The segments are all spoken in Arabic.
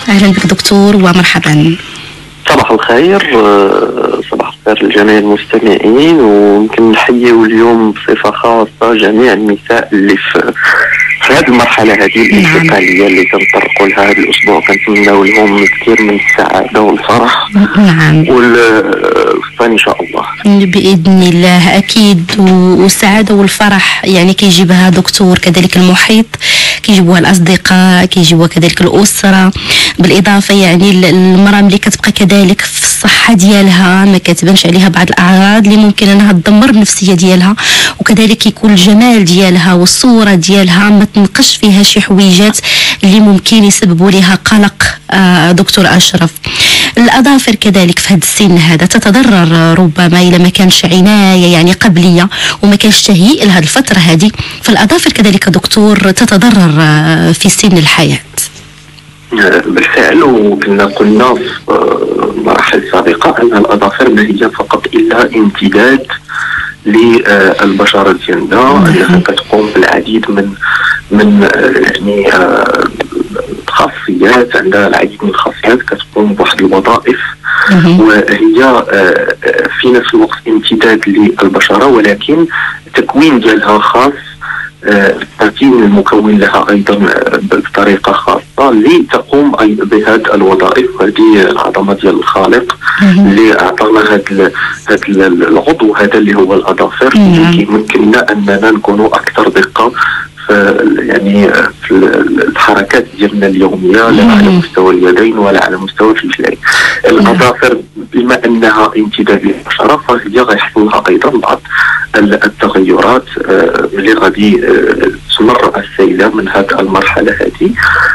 أهلا بك دكتور ومرحبا. صباح الخير. صباح الخير لجميع المستمعين، ويمكن نحيي اليوم بصفة خاصة جميع النساء اللي في هذه المرحلة هذه الانتقالية اللي كنطرقوا لها هذا الأسبوع. كنتمناو لهم كثير من السعادة والفرح والفن إن شاء الله بإذن الله. أكيد، والسعادة والفرح يعني كيجيبها دكتور، كذلك المحيط كيجيبوها الأصدقاء، كيجيبوها كذلك الأسرة، بالإضافة يعني المرأة ملي كتبقى كذلك في الصحة ديالها ما كتبانش عليها بعض الأعراض اللي ممكن أنها تدمر النفسية ديالها، وكذلك يكون الجمال ديالها والصورة ديالها ما تنقش فيها شي حويجات اللي ممكن يسببوا لها قلق. دكتور أشرف، الأظافر كذلك في هذا السن هذا تتضرر ربما إذا ما كانش عناية يعني قبلية وما كانش تهيئ لهذه الفترة هذه، فالأظافر كذلك دكتور تتضرر في سن الحياة. بالفعل، وكنا قلنا في مراحل سابقة أن الأظافر ما هي فقط إلا امتداد للبشرة ديالنا، أنها كتقوم بالعديد من يعني خاصيات، عندها العديد من الخاصيات، كتقوم بواحد الوظائف، وهي في نفس الوقت امتداد للبشرة، ولكن التكوين ديالها خاص، التركيب المكون لها أيضا بطريقة خاصة لتقوم بهذه الوظائف. هذه العظمة ديال الخالق اللي أعطانا هذا العضو هذا اللي هو الأظافر، يمكننا أننا نكون أكثر دقة يعني في الحركات ديالنا اليومية، لا على مستوى اليدين ولا على مستوى الرجلين. الأظافر بما أنها امتداد للبشرة فهي غيحصل لها أيضا بعض التغيرات اللي غادي تمر السيدة من هذه المرحلة هذه،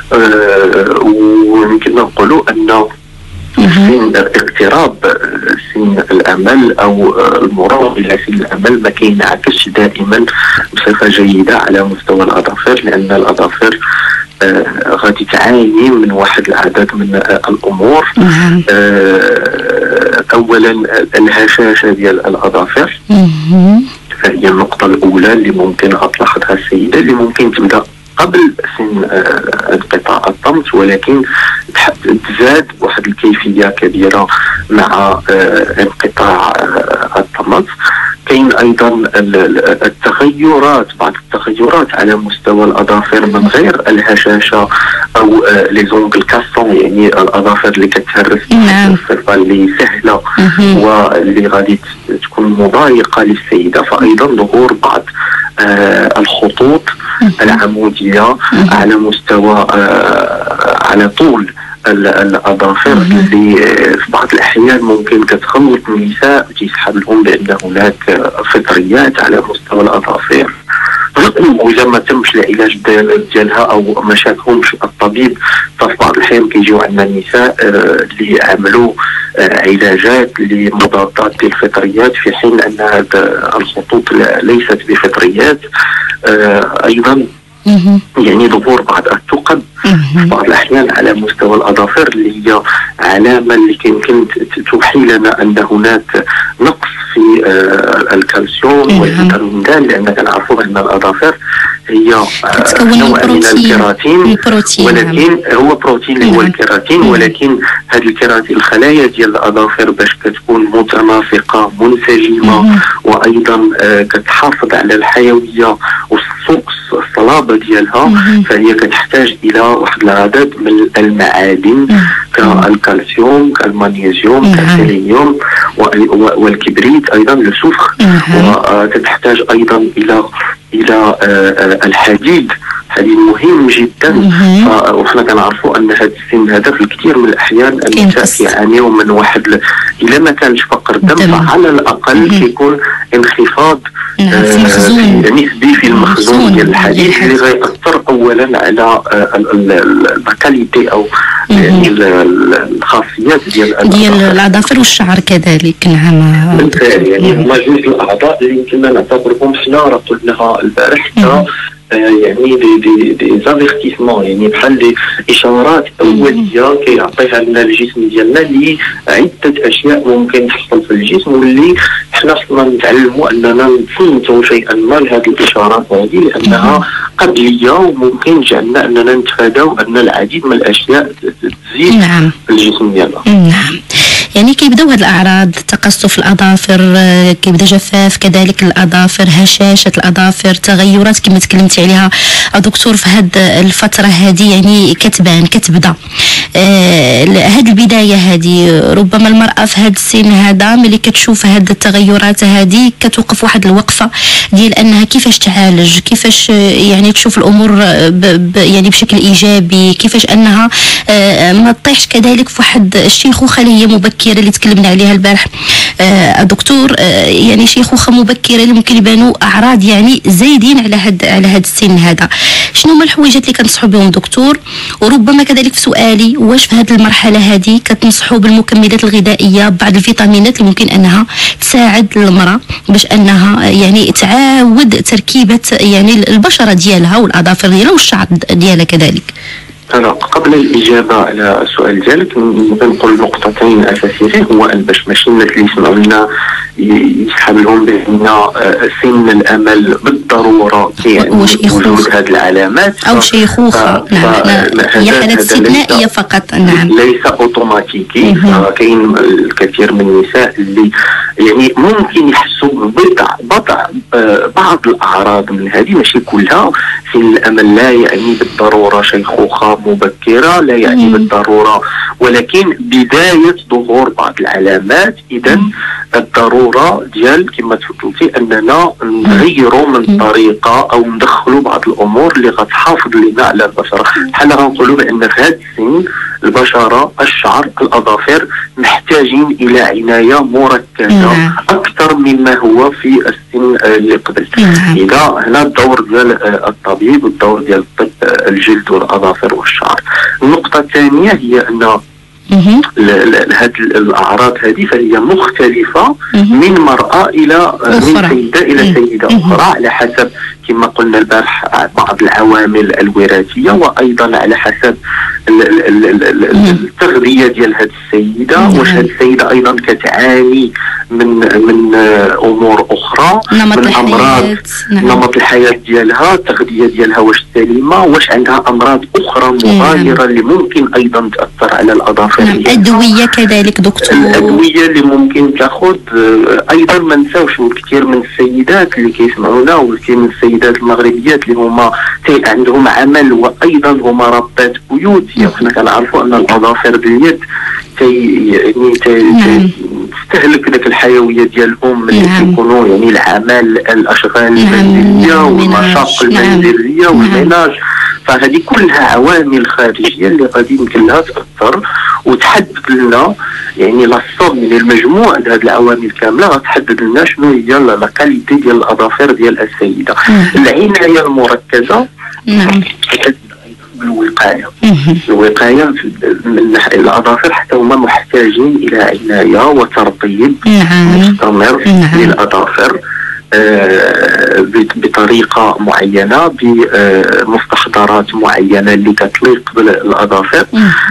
ويمكن نقولوا أن سن اقتراب سن الأمل أو المرور إلى سن الأمل ما كينعكسش دائما بصفة جيدة على مستوى الأظافر، لأن الأظافر غادي تعاني من واحد العدد من الأمور. أولا الهشاشة ديال الأظافر، فهي النقطة الأولى اللي ممكن تلاحظها السيدة، اللي ممكن تبدأ قبل سن انقطاع الطمس، ولكن تزاد واحد الكيفية كبيرة مع انقطاع الطمس. كاين ايضا التغيرات، بعض التغيرات على مستوى الاظافر من غير الهشاشه او لي زونغل كاسون، يعني الاظافر اللي كتهرس بصفه اللي سهله واللي غادي تكون مضايقه للسيده، فايضا ظهور بعض الخطوط العموديه على مستوى على طول الأظافر اللي في بعض الأحيان ممكن كتخوف النساء، تيسحب لهم بأن هناك فطريات على مستوى الأظافر، وإذا ما تمش العلاج ديالها أو ما شافهمش الطبيب، ففي بعض الأحيان كيجيو عندنا النساء اللي عملوا علاجات لمضادات للفطريات، في حين أن هذه الخطوط ليست بفطريات. أيضا يعني ظهور بعض الثقب في بعض الأحيان على مستوى الأظافر، اللي هي علامة اللي يمكن توحي لنا أن هناك نقص في الكالسيوم والفيتامين د، لأن كنعرفوا أن الأظافر هي نوع من الكيراتين، ولكن هو بروتين اللي هو الكيراتين، ولكن هذه الكيراتين الخلايا ديال الأظافر باش كتكون متناسقة منسجمة، وأيضا كتحافظ على الحيوية الصلابة ديالها، فهي كتحتاج إلى واحد العدد من المعادن كالكالسيوم، كالمغنيسيوم، كالسيلينيوم والكبريت، أيضا السفر، وتحتاج أيضا إلى الحديد. حديد مهم جدا، وحنا كنعرفوا ان هذا السن هذا في الكثير من الاحيان النساء كيعانيوا من واحد الا ما كانش فقر الدم فعلى الاقل كيكون انخفاض نسبي في المخزون ديال الحديد، اللي غيأثر اولا على الكاليتي او يعني الخاصيات ديال الاظافر والشعر كذلك. نعم بالفعل، يعني هما جوج الاعضاء اللي يمكننا نعتبرهم حنا راه قلناها البارح يعني دي زافيرتيسمون، يعني بحال دي اشارات اوليه كيعطيها لنا الجسم ديالنا لعده اشياء ممكن تحصل في الجسم، واللي حنا خصنا نتعلموا اننا نصنتوا شيئا ما لهذه الاشارات هذه، لانها قبليه وممكن جعلنا اننا نتفاداو ان العديد من الاشياء تزيد في الجسم ديالنا. نعم. يعني كيبداو هاد الاعراض، تقصف الاظافر، كيبدا جفاف كذلك الاظافر، هشاشه الاظافر، تغيرات كما تكلمتي عليها دكتور في هاد الفتره هذه، يعني كتبدا هاد البدايه هذه. ربما المراه في هاد السن هذا ملي كتشوف هاد التغيرات هذه كتوقف واحد الوقفه ديال انها كيفاش تعالج، كيفاش يعني تشوف الامور يعني بشكل ايجابي، كيفاش انها ما تطيحش كذلك في واحد الشيخوخه اللي هي مبكره اللي تكلمنا عليها البارح دكتور. يعني شيخوخه مبكره اللي ممكن يبانوا اعراض يعني زايدين على هاد السن هذا. شنو هما الحوايجات اللي كنصحوا بهم دكتور؟ وربما كذلك في سؤالي، واش في هذه المرحله هذه كتنصحوا بالمكملات الغذائيه، بعض الفيتامينات اللي ممكن انها تساعد المراه باش انها يعني تعاود تركيبه يعني البشره ديالها والاظافر ديالها والشعر ديالها كذلك؟ قبل الإجابة على السؤال ديالك نقول نقطتين أساسيتين. هو أن باش ماشي الناس اللي يسمعوا لنا يسحب لهم بأن سن الأمل بالضرورة يعني وجود هذه العلامات أو شيخوخة. هي حالات استثنائية فقط. نعم. ليس أوتوماتيكي. كاين الكثير من النساء اللي يعني ممكن يحسوا بعض الأعراض من هذه، ماشي كلها. سن الأمل لا يعني بالضرورة شيخوخة مبكرة، لا يعني بالضرورة، ولكن بداية ظهور بعض العلامات. إذا الضرورة ديال كما تفضلتي أننا نغيروا من الطريقة أو ندخلوا بعض الأمور اللي غتحافظ لنا على البشرة. بحال غنقولوا بأن في هذا السن البشرة، الشعر، الأظافر محتاجين إلى عناية مركزة أكثر مما هو في السن اللي قبل. إذا هنا الدور ديال الطبيب والدور ديال الطب الجلد والأظافر والشعر. النقطة الثانية هي أن هذه الأعراض هذه فهي مختلفة من مرأة إلى من سيدة إلى سيدة أخرى، على حسب كما قلنا البارح بعض العوامل الوراثية، وأيضا على حسب التغذية ديال هذه السيدة. واش هذه السيدة أيضا كتعاني من أمور أخرى، من أمراض، نمط الحياة ديالها، التغذية ديالها واش سليمة، واش عندها أمراض أخرى مغايرة اللي ممكن أيضا تأثر على الأظافر. الأدوية كذلك دكتور، الأدوية اللي ممكن تاخذ أيضا. ما نساوش الكثير من السيدات اللي كيسمعونا والكثير من السيدات المغربيات اللي هما عندهم عمل وأيضا هما ربات بيوت. حنا كنعرفوا أن الأظافر باليد تستهلك ذاك الحيويه ديالهم اللي كيكونوا يعني العمل، الاشغال المنزليه والمشاق المنزليه والمناج. فهذه كلها عوامل خارجيه اللي غادي يمكن لها تاثر وتحدد لنا يعني لاصوم من المجموع هذه العوامل كامله غتحدد لنا شنو هي لا كاليتي ديال الاظافر ديال السيده. العنايه المركزه بالوقاية. الوقاية من الأظافر حتى هما محتاجين إلى عناية وترطيب مستمر للأظافر بطريقة معينة، بمستحضرات معينة اللي كتليق بالأظافر.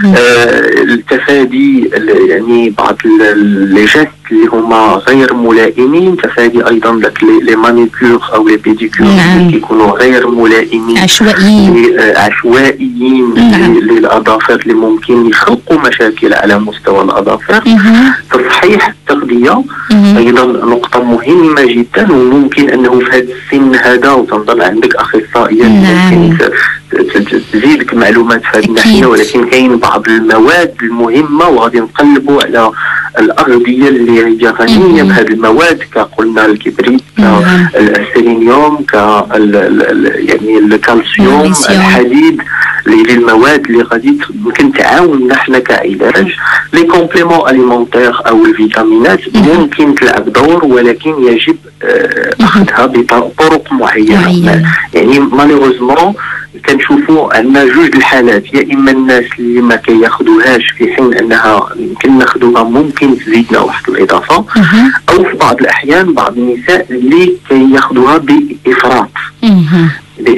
التفادي يعني بعض لي جيست اللي هما غير ملائمين، تفادي ايضا داك لي مانيكور او لي بيديكور اللي كيكونوا غير ملائمين عشوائيين للاظافر اللي ممكن يخلقوا مشاكل على مستوى الاظافر. تصحيح التغذيه ايضا نقطه مهمه جدا، وممكن انه في هذا السن هذا وتنظن عندك اخصائيه ممكن تزيدك معلومات في هذه الناحيه، ولكن كاين بعض المواد المهمه وغادي نقلبوا على الاغذيه اللي هي غنيه بهذه المواد، كقلنا الكبريت، السيلينيوم، يعني الكالسيوم، الحديد، اللي المواد اللي غادي يمكن تعاوننا حنا كعلاج. لي كومبليمون اليمونتير او الفيتامينات ممكن تلعب دور، ولكن يجب اخذها بطرق معينه. يعني مالوروزمون كنشوفوا عندنا جوج الحالات، يا اما الناس اللي ما كياخذوهاش في حين انها يمكن ناخذوها ممكن تزيدنا واحد الاضافه، او في بعض الاحيان بعض النساء اللي كياخذوها بافراط.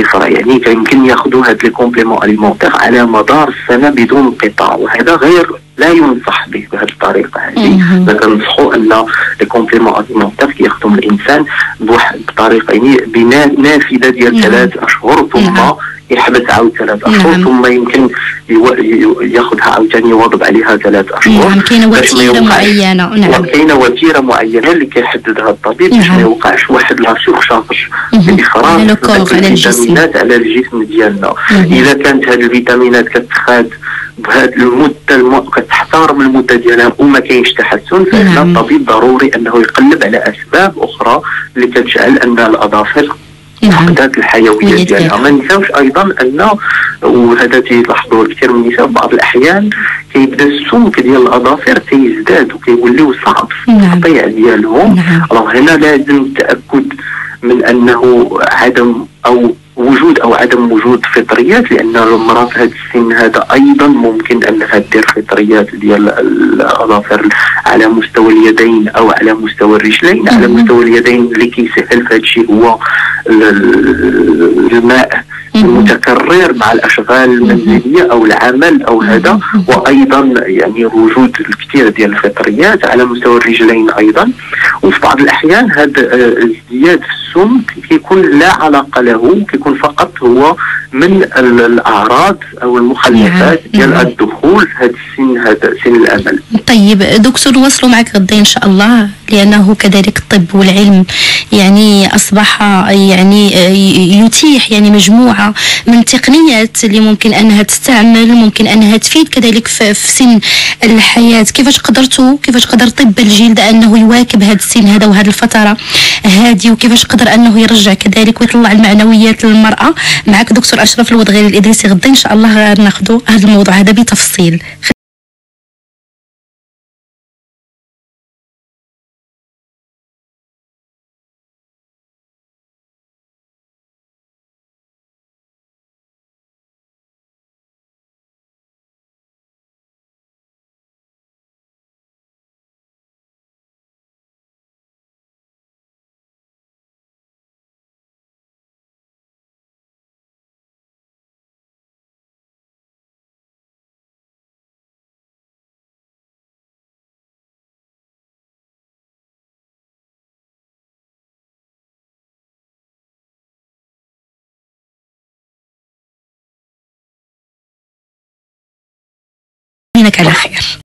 يعني يمكن ياخذوا هاد لي كومبليمون اليمونتير على مدار السنه بدون انقطاع، وهذا غير لا ينصح به بهذه الطريقه هذه. كنصحوا ان لي كومبليمون اليمونتير كياخذهم الانسان بواحد بطريقه يعني نافذه ديال 3 اشهر، ثم يحبس عاود 3 اشهر، ثم يمكن ياخذها عاوتاني يواظب عليها 3 اشهر. كاينه وتيره معينه. كاينه وتيره معينه اللي كيحددها الطبيب باش ما يوقعش واحد لا سورشارج بالافراز على الفيتامينات على الجسم ديالنا. اذا كانت هذه الفيتامينات كتخاد بهذه المده كتحترم المده ديالها وما كاينش تحسن، فهنا الطبيب ضروري انه يقلب على اسباب اخرى اللي كتجعل ان الاظافر فقدات الحيويه ديالها. ما ننساوش ايضا ان، وهذا تيلاحظوه كثير من النساء، بعض الاحيان كيبدا السمك ديال الاظافر تيزداد وكيوليو صعب في التقطيع ديالهم. هنا لازم التاكد من انه عدم او وجود او عدم وجود فطريات، لان المراه في هذا السن هذا ايضا ممكن انها دير فطريات ديال الاظافر على مستوى اليدين او على مستوى الرجلين. على مستوى اليدين اللي كيسهل في هذا الشيء هو الماء المتكرر مع الاشغال المنزليه او العمل او هذا، وايضا يعني وجود الكثير ديال الفطريات على مستوى الرجلين ايضا. وفي بعض الاحيان هذا الازدياد في السمك كيكون لا علاقه له، كيكون فقط هو من الاعراض او المخلفات ديال الدخول في هذا السن، هذا سن الامل. طيب دكتور، نواصلوا معك غدا ان شاء الله، لانه كذلك الطب والعلم يعني اصبح يعني يتيح يعني مجموعه من التقنيات اللي ممكن انها تستعمل، ممكن انها تفيد كذلك في سن الحياه. كيفاش قدر طب الجلد انه يواكب هذا السن هذا وهذه الفتره هذه، وكيفاش قدر انه يرجع كذلك ويطلع المعنويات للمراه؟ معك دكتور اشرف الودغيري الادريسي، غدا ان شاء الله ناخذوا هذا الموضوع هذا بتفصيل. على خير.